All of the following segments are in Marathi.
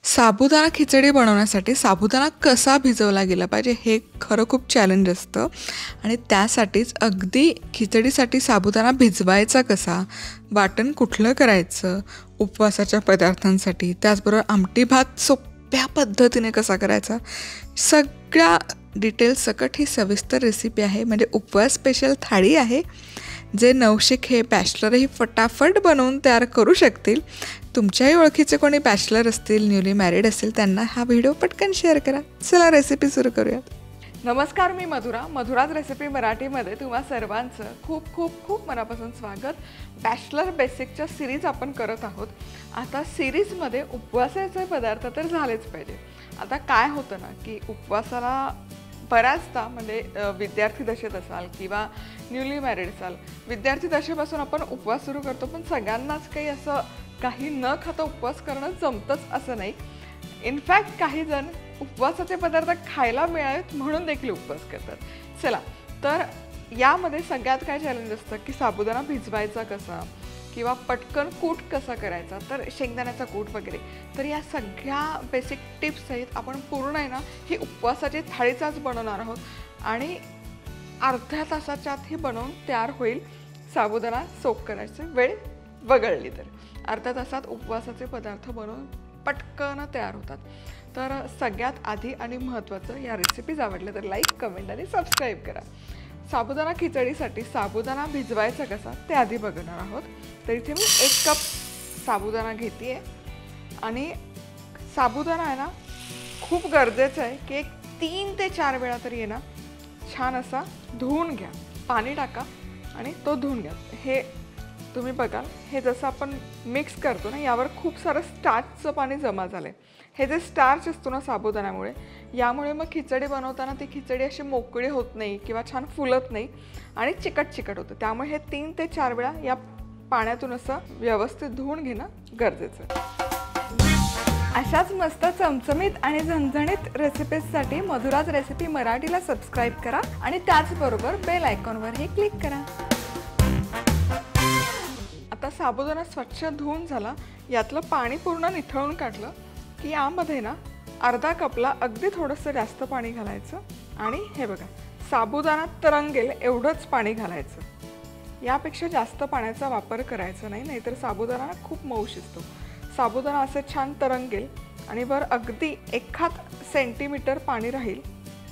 साबुदाणा खिचडी बनवण्यासाठी साबुदाणा कसा भिजवला गेला पाहिजे हे खरं खूप चॅलेंज असतं आणि त्यासाठीच अगदी खिचडीसाठी साबुदाणा भिजवायचा कसा, वाटण कुठलं करायचं, उपवासाच्या पदार्थांसाठी, त्याचबरोबर आमटी भात सोप्या पद्धतीने कसा करायचा, सगळ्या डिटेल्स सकट ही सविस्तर रेसिपी आहे. म्हणजे उपवास स्पेशल थाळी आहे जे नवशिक हे बॅचलरही फटाफट बनवून तयार करू शकतील. तुमच्याही ओळखीचे कोणी बॅचलर असतील, न्यूली मॅरिड असतील, त्यांना हा व्हिडिओ पटकन शेअर करा. चला रेसिपी सुरू करूयात. नमस्कार, मी मधुराज रेसिपी मराठीमध्ये तुम्हा सर्वांचं खूप खूप खूप मनापासून स्वागत. बॅचलर बेसिकच्या सिरीज आपण करत आहोत. आता सिरीजमध्ये उपवासाचे पदार्थ तर झालेच पाहिजे. आता काय होतं ना की उपवासाला बऱ्याचदा म्हणजे विद्यार्थी दशेत असाल किंवा न्यूली मॅरिड असाल, विद्यार्थी दशेपासून आपण उपवास सुरू करतो, पण सगळ्यांनाच काही न खाता उपवास करणं जमतंच असं नाही. इनफॅक्ट काही जण उपवासाचे पदार्थ खायला मिळावेत म्हणून देखील उपवास करतात. चला तर यामध्ये सगळ्यात काय चॅलेंज असतं की साबुदाणा भिजवायचा कसा किंवा पटकन कूट कसा करायचा, तर शेंगदाण्याचा कूट वगैरे. तर या सगळ्या बेसिक टिप्स आहेत. आपण पूर्ण आहे ना ही उपवासाची थाळीचाच बनवणार आहोत आणि अर्ध्या तासाच्या आत ही बनवून तयार होईल. साबुदाणा सोक करायची वेळ वगळली तर अर्ध्या तासात उपवासाचे पदार्थ बनवून पटकन तयार होतात. तर सगळ्यात आधी आणि महत्त्वाचं, या रेसिपीज आवडल्या तर लाईक, कमेंट आणि सबस्क्राईब करा. साबुदाणा खिचडीसाठी साबुदाणा भिजवायचा कसा ते आधी बघणार आहोत. तर इथे मी 1 कप साबुदाणा घेते आहे आणि साबुदाणा आहे ना खूप गरजेचं आहे की 3 ते 4 वेळा तरी आहे ना छान असा धुवून घ्या. पाणी टाका आणि तो धुवून घ्या. हे तुम्ही बघाल, हे जसं आपण मिक्स करतो ना यावर खूप सारं स्टार्चचं पाणी जमा झालं आहे. हे जे स्टार्च असतो ना साबुदाण्यामुळे, यामुळे मग खिचडी बनवताना ती खिचडी अशी मोकळी होत नाही किंवा छान फुलत नाही आणि चिकट होतं. त्यामुळे हे 3 ते 4 वेळा या पाण्यातून असं व्यवस्थित धुवून घेणं गरजेचं आहे. अशाच मस्त चमचमीत आणि झणझणीत रेसिपीजसाठी मधुराज रेसिपी मराठीला सबस्क्राईब करा आणि त्याचबरोबर बेल आयकॉनवरही क्लिक करा. आता साबुदाणा स्वच्छ धुवून झाला, यातलं पाणी पूर्ण निथळून काढलं की यामध्ये ना अर्धा कपला अगदी थोडंसं जास्त पाणी घालायचं आणि हे बघा साबुदाणा तरंगेल एवढंच पाणी घालायचं. यापेक्षा जास्त पाण्याचा वापर करायचा नाही, नाहीतर साबुदाणा खूप मऊ शिजतो. साबुदाणा असं छान तरंगेल आणि वर अगदी 1 सेंटीमीटर पाणी राहील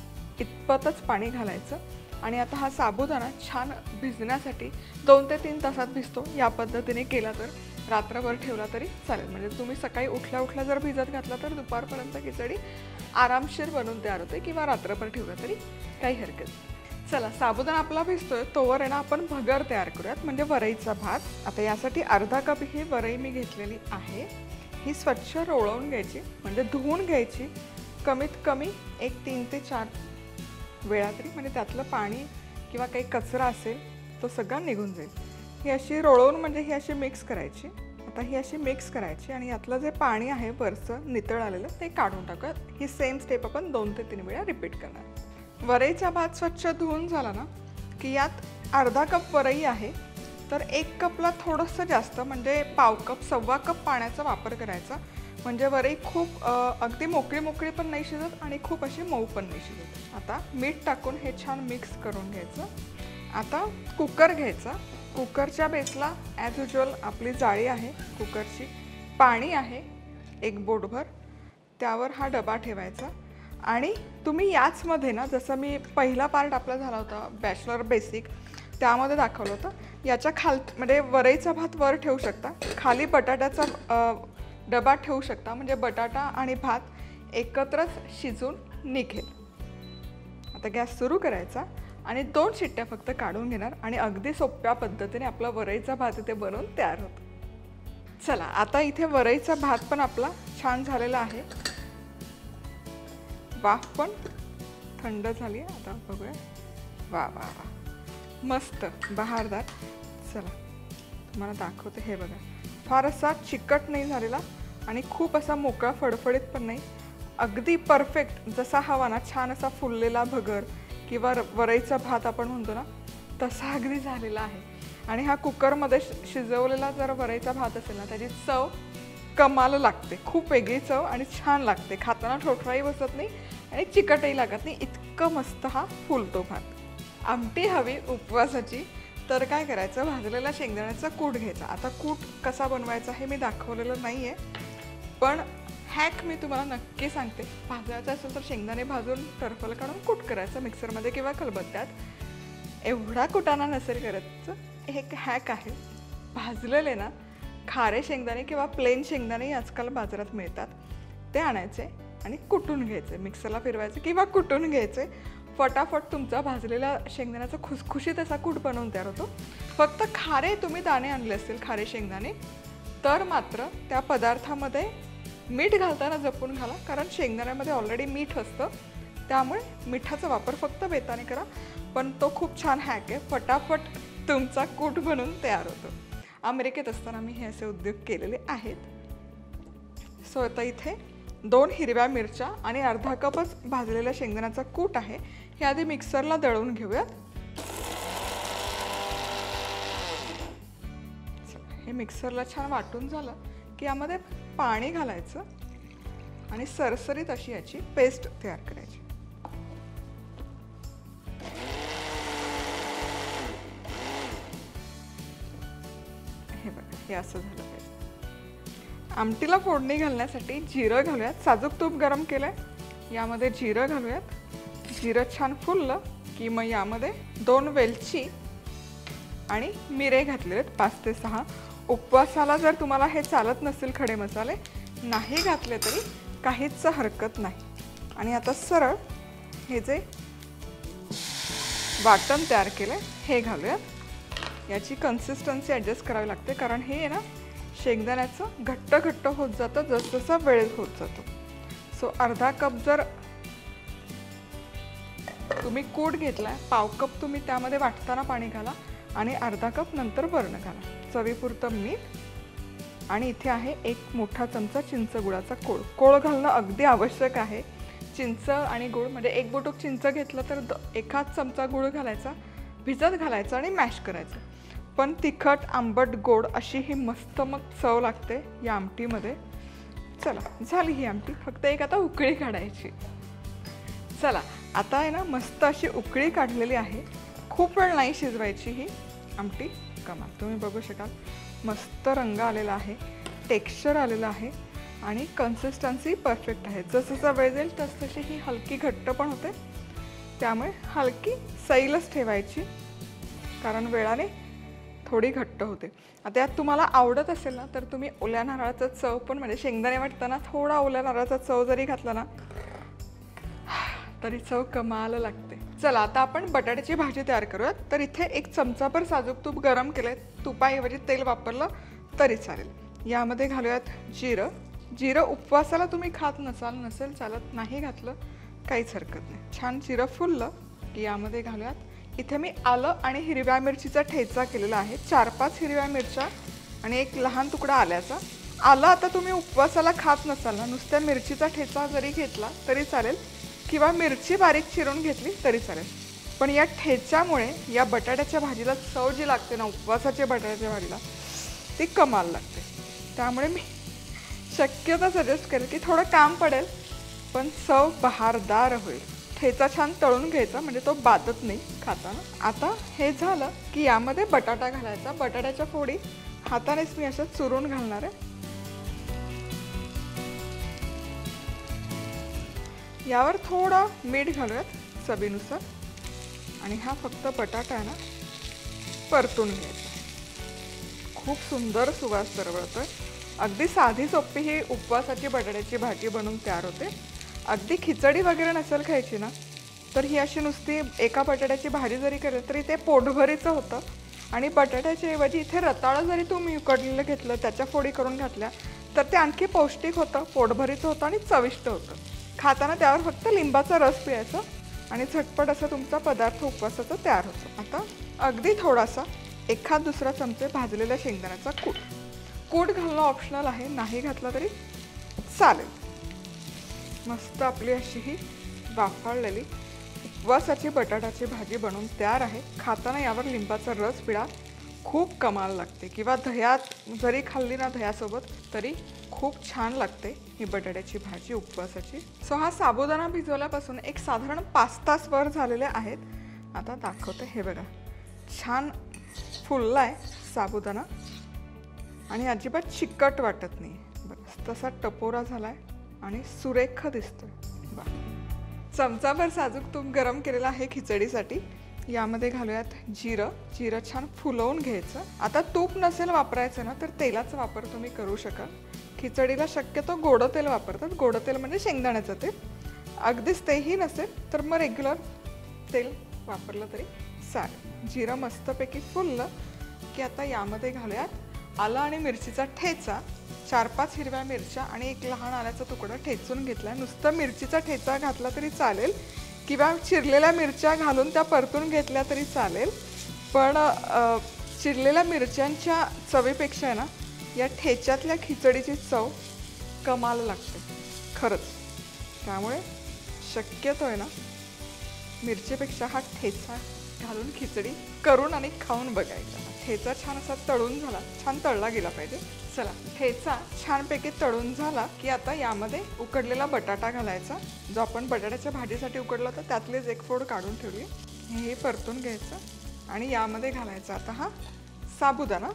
इतपतच पाणी घालायचं. आणि आता हा साबुदाणा छान भिजण्यासाठी 2 ते 3 तासात भिजतो. या पद्धतीने केला तर रात्रभर ठेवला तरी चालेल. म्हणजे तुम्ही सकाळी उठल्या जर भिजत घातला तर दुपारपर्यंत खिचडी आरामशीर बनवून तयार होते किंवा रात्रभर ठेवला तरी काही हरकत नाही. चला, साबुदाणा आपला भिजतोय तोवर आहे ना आपण भगर तयार करूयात, म्हणजे वरईचा भात. आता यासाठी अर्धा कप ही वरई मी घेतलेली आहे. ही स्वच्छ रोळवून घ्यायची, म्हणजे धुवून घ्यायची कमीत कमी 3 ते 4 वेळा तरी, म्हणजे त्यातलं पाणी किंवा काही कचरा असेल तो सगळा निघून जाईल. ही अशी रोळवून म्हणजे ही अशी मिक्स करायची. आता ही अशी मिक्स करायची आणि यातलं जे पाणी आहे वरचं नितळ आलेलं ते काढून टाकूयात. ही सेम स्टेप आपण 2 ते 3 वेळा रिपीट करणार. वरईचा भात स्वच्छ धुवून झाला ना की यात अर्धा कप वरई आहे, तर 1 कपला थोडंसं जास्त म्हणजे पाव कप, 1.25 कप पाण्याचा वापर करायचा. म्हणजे वरई खूप अगदी मोकळी पण नाही शिजत आणि खूप अशी मऊ पण नाही शिजत. आता मीठ टाकून हे छान मिक्स करून घ्यायचं. आता कुकर घ्यायचा. कुकरच्या बेसला ॲज युज्युअल आपली जाळी आहे कुकरची, पाणी आहे 1 बोटभर, त्यावर हा डबा ठेवायचा. आणि तुम्ही याचमध्ये ना, जसं मी पहिला पार्ट आपला झाला होता बॅचलर बेसिक, त्यामध्ये दाखवलं होतं, याच्या म्हणजे वरईचा भात वर ठेवू शकता, खाली बटाट्याचा डबा ठेवू शकता, म्हणजे बटाटा आणि भात एकत्रच शिजून निघेल. आता गॅस सुरू करायचा आणि 2 शिट्ट्या फक्त काढून घेणार आणि अगदी सोप्या पद्धतीने आपला वरईचा भात इथे बनवून तयार होतो. चला, आता इथे वरईचा भात पण आपला छान झालेला आहे. वाफ पण थंड झाली. आता बघूया. वा मस्त बहारदार. चला तुम्हाला दाखवते. हे बघा, फार असा चिकट नाही झालेला आणि खूप असा मोकळा फडफडीत पण नाही, अगदी परफेक्ट जसा हवा ना, छान असा फुललेला भगर किंवा वरईचा भात आपण म्हणतो ना तसा अगदी झालेला आहे. आणि हा कुकरमध्ये शिजवलेला जर वरईचा भात असेल ना, त्याची चव कमाल लागते, खूप वेगळी चव आणि छान लागते. खाताना ठोठवाही बसत नाही आणि चिकटही लागत नाही, इतकं मस्त हा फुलतो भात. आमटी हवी उपवासाची तर काय करायचं, भाजलेला शेंगदाण्याचा कूट घ्यायचा. आता कूट कसा बनवायचा हे मी दाखवलेलं नाही आहे, पण हॅक मी तुम्हाला नक्की सांगते. भाजायचं असेल तर शेंगदाणे भाजून टरफल काढून कूट करायचं मिक्सरमध्ये किंवा खलबत्त्यात. एवढा कुटाणा नसेल करायचं, एक हॅक आहे. भाजलेले ना खारे शेंगदाणे किंवा प्लेन शेंगदाणे आजकाल बाजारात मिळतात, ते आणायचे आणि कुटून घ्यायचे, मिक्सरला फिरवायचे किंवा कुटून घ्यायचे. फटाफट तुमचा भाजलेला शेंगदाण्याचा खुसखुशीत असा कूट बनवून तयार होतो. फक्त खारे तुम्ही दाणे आणले असतील, खारे शेंगदाणे, तर मात्र त्या पदार्थामध्ये मीठ घालताना जपून घाला, कारण शेंगदाण्यामध्ये ऑलरेडी मीठ असतं, त्यामुळे मिठाचा वापर फक्त बेताने करा. पण तो खूप छान हॅक आहे, फटाफट तुमचा कूट बनवून तयार होतो. अमेरिकेत असताना मी हे असे उद्योग केलेले आहेत. सो आता इथे 2 हिरव्या मिरच्या आणि अर्धा कपच भाजलेल्या शेंगदाण्याचा कूट आहे, हे आधी मिक्सरला दळून घेऊयात. हे मिक्सरला छान वाटून झालं की यामध्ये पाणी घालायचं आणि सरसरीत अशी याची पेस्ट तयार करायची. हे बघा, हे असं झालं पाहिजे. आमटीला फोडणी घालण्यासाठी जिरं घालूयात. साजूक तूप गरम केलंय, यामध्ये जिरं घालूयात. जिरं छान फुललं की मग यामध्ये 2 वेलची आणि मिरे घातलेले आहेत 5 ते 6. उपवासाला जर तुम्हाला हे चालत नसेल, खडे मसाले नाही घातले तरी काहीच हरकत नाही. आणि आता सरळ हे जे वाटण तयार केलंय हे घालूयात. याची कन्सिस्टन्सी ॲडजस्ट करावी लागते, कारण हे आहे ना शेंगदाण्याचं घट्ट घट्ट होत जातं जसजसा वेळ होत जातो. सो अर्धा कप जर तुम्ही कूट घेतलाय, पाव कप तुम्ही त्यामध्ये वाटताना पाणी घाला आणि अर्धा कप नंतर वर्ण घाला. चवीपुरतं मीठ आणि इथे आहे 1 मोठा चमचा चिंच गुळाचा कोळ. कोळ घालणं अगदी आवश्यक आहे. चिंच आणि गुळ म्हणजे 1 बोटूक चिंच घेतलं तर 1 चमचा गुळ घालायचा, भिजत घालायचा आणि मॅश करायचं. पण तिखट आंबट गोड अशी ही मस्त मग चव लागते या आमटीमध्ये. चला, झाली ही आमटी, फक्त एक आता उकळी काढायची. चला, आता आहे ना मस्त अशी उकळी काढलेली आहे. खूप वेळ नाही शिजवायची ही आमटी. कमाल, तुम्ही बघू शकाल मस्त रंग आलेला आहे, टेक्स्चर आलेलं आहे आणि कन्सिस्टन्सी परफेक्ट आहे. जसं वेळ जाईल तसतशी ही हलकी घट्ट पण होते, त्यामुळे हलकी सैलच ठेवायची, कारण वेळाने थोडी घट्ट होते. आता यात तुम्हाला आवडत असेल ना तर तुम्ही ओल्या नारळाचा चव पण, म्हणजे शेंगदाणे वाटताना थोडा ओल्या नारळाचा चव जरी घातला ना तरी चव कमाल लागते. चला, आता आपण बटाट्याची भाजी तयार करूयात. तर इथे 1 चमचाभर साजूक तूप गरम केलंय, तुपाऐवजी तेल वापरलं तरी चालेल. यामध्ये घालूयात जिरं. जिरं उपवासाला तुम्ही खात नसेल चालत, नाही घातलं काहीच हरकत नाही. छान जिरं फुललं की यामध्ये घालूयात, इथे मी आलं आणि हिरव्या मिरचीचा ठेचा केलेला आहे. 4-5 हिरव्या मिरच्या आणि 1 लहान तुकडा आल्याचा. आलं आता तुम्ही उपवासाला खात नसाल ना, नुसत्या मिरचीचा ठेचा जरी घेतला तरी चालेल किंवा मिरची बारीक चिरून घेतली तरी चालेल. पण या ठेच्यामुळे या बटाट्याच्या भाजीला चव जी लागते ना, उपवासाच्या बटाट्याच्या भाजीला, ती कमाल लागते. त्यामुळे मी शक्यतो सजेस्ट करेल की थोडं काम पडेल पण चव बहारदार होईल. ठेचा छान तळून घ्यायचा म्हणजे तो बाधत नाही खाताना. आता हे झालं की यामध्ये बटाटा घालायचा. बटाट्याच्या फोडी हातानेच मी अशा चुरून घालणार आहे. यावर थोडं मीठ घालूयात चवीनुसार आणि हा फक्त बटाटा आहे ना परतून घ्यायचा. खूप सुंदर सुवास दरवळतोय. अगदी साधी सोपी ही उपवासाची बटाट्याची भाजी बनवून तयार होते. अगदी खिचडी वगैरे नसेल खायची ना तर ही अशी नुसती एका बटाट्याची भाजी जरी केली तरी ते पोटभरीचं होतं. आणि बटाट्याच्या ऐवजी इथे रताळं जरी तुम्ही उकडलेलं घेतलं, त्याच्या फोडी करून घातल्या तर ते आणखी पौष्टिक होतं, पोटभरीचं होतं आणि चविष्ट होतं. खाताना त्यावर फक्त लिंबाचा रस पिळायचा आणि झटपट असा तुमचा पदार्थ उपवासाचा तयार होतो. आता अगदी थोडासा 1-2 चमचे भाजलेल्या शेंगदाण्याचा कूट. कूट घालणं ऑप्शनल आहे, नाही घातला तरी चालेल. मस्त आपली अशी ही वाफाळलेली उपवासाची बटाट्याची भाजी बनवून तयार आहे. खाताना यावर लिंबाचा रस पिळा, खूप कमाल लागते. किंवा दह्यात जरी खाल्ली ना, दह्यासोबत तरी खूप छान लागते ही बटाट्याची भाजी उपवासाची. सो हा साबुदाणा भिजवल्यापासून एक साधारण 5 तास वर झालेले आहेत. आता दाखवते. हे बघा छान फुललाय साबुदाणा आणि अजिबात चिकट वाटत नाही. बघा तसा टपोरा झालाय आणि सुरेख दिसतोय. चमचाभर साजूक तूप गरम केलेलं आहे खिचडीसाठी. यामध्ये घालूयात जिरं. जिरं छान फुलवून घ्यायचं. आता तूप नसेल वापरायचं ना तर तेलाचा वापर तुम्ही करू शकाल. खिचडीला शक्यतो गोडं तेल वापरतात. गोडं तेल म्हणजे शेंगदाण्याचं तेल. अगदीच तेही नसेल तर मग रेग्युलर तेल वापरलं तरी चालेल. जिरं मस्तपैकी फुललं की आता यामध्ये घालूयात आलं आणि मिरचीचा ठेचा. 4-5 हिरव्या मिरच्या आणि एक लहान आल्याचा तुकडा ठेचून घेतला. नुसतं मिरचीचा ठेचा घातला तरी चालेल किंवा चिरलेल्या मिरच्या घालून त्या परतून घेतल्या तरी चालेल. पण चिरलेल्या मिरच्यांच्या चवीपेक्षा ना या ठेच्यातल्या खिचडीची चव कमाल लागते खरंच. त्यामुळे शक्यतो आहे ना मिरचीपेक्षा हा ठेचा घालून खिचडी करून आणि खाऊन बघायचा. ठेचा छान असा तळून झाला, छान तळला गेला पाहिजे. चला ठेचा छानपैकी तळून झाला की आता यामध्ये उकडलेला बटाटा घालायचा. जो आपण बटाट्याच्या भाजीसाठी उकडला होता त्यातलेच एक फोड काढून ठेवली. हे परतून घ्यायचं आणि यामध्ये घालायचा आता हा साबुदाणा,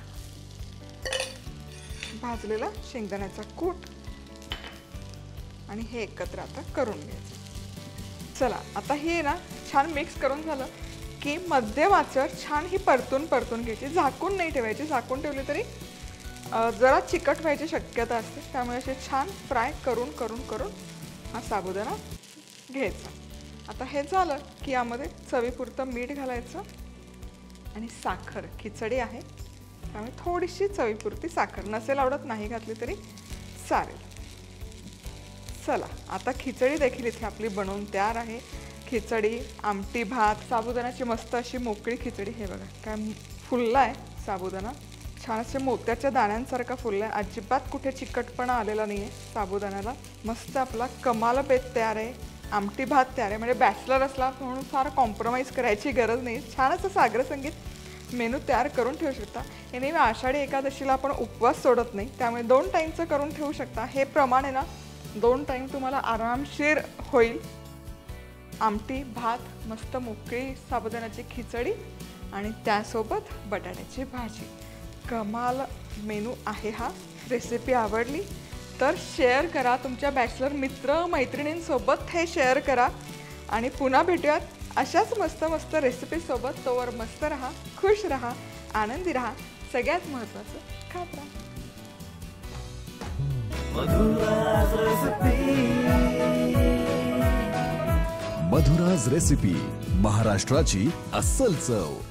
भाजलेला शेंगदाण्याचा कूट आणि हे एकत्र आता करून घ्यायचं. चला आता हे ना छान मिक्स करून झालं की मध्यम आचेवर छान ही परतून घ्यायची. झाकून नाही ठेवायची. झाकून ठेवली तरी जरा चिकट व्हायची शक्यता असते. त्यामुळे असे छान फ्राय करून हा साबुदाणा घ्यायचा. आता हे झालं की यामध्ये चवीपुरतं मीठ घालायचं आणि साखर. खिचडी आहे त्यामुळे थोडीशी चवीपुरती साखर. नसेल आवडत नाही घातली तरी चालेल. चला आता खिचडी देखील इथे आपली बनवून तयार आहे. खिचडी, आमटी, भात, साबुदाण्याची मस्त अशी मोकळी खिचडी. हे बघा काय फुलला आहे साबुदाणा. छान असे मोत्याच्या दाण्यांसारखा फुलला आहे. अजिबात कुठे चिकटपणा आलेला नाही आहे साबुदाण्याला. मस्त आपला कमाल बेत तयार आहे. आमटी भात तयार आहे. म्हणजे बॅचलर असला म्हणून फार कॉम्प्रोमाइज करायची गरज नाही. छान असं सागर संगीत मेनू तयार करून ठेवू शकता. हे नेहमी आषाढी एकादशीला आपण उपवास सोडत नाही त्यामुळे 2 टाईमचं करून ठेवू शकता. हे प्रमाण आहे ना 2 टाईम तुम्हाला आरामशीर होईल. आमटी भात, मस्त मोकळी साबुदाण्याची खिचडी आणि त्यासोबत बटाट्याची भाजी. कमाल मेनू आहे हा. रेसिपी आवडली तर शेअर करा. तुमच्या बॅचलर मित्र मैत्रिणींसोबत हे शेअर करा आणि पुन्हा भेटूयात अशाच मस्त रेसिपीसोबत. तोवर मस्त राहा, खुश राहा, आनंदी राहा. सगळ्यात महत्त्वाचं खात राहा. मधुराज रेसिपी, महाराष्ट्राची अस्सल चव.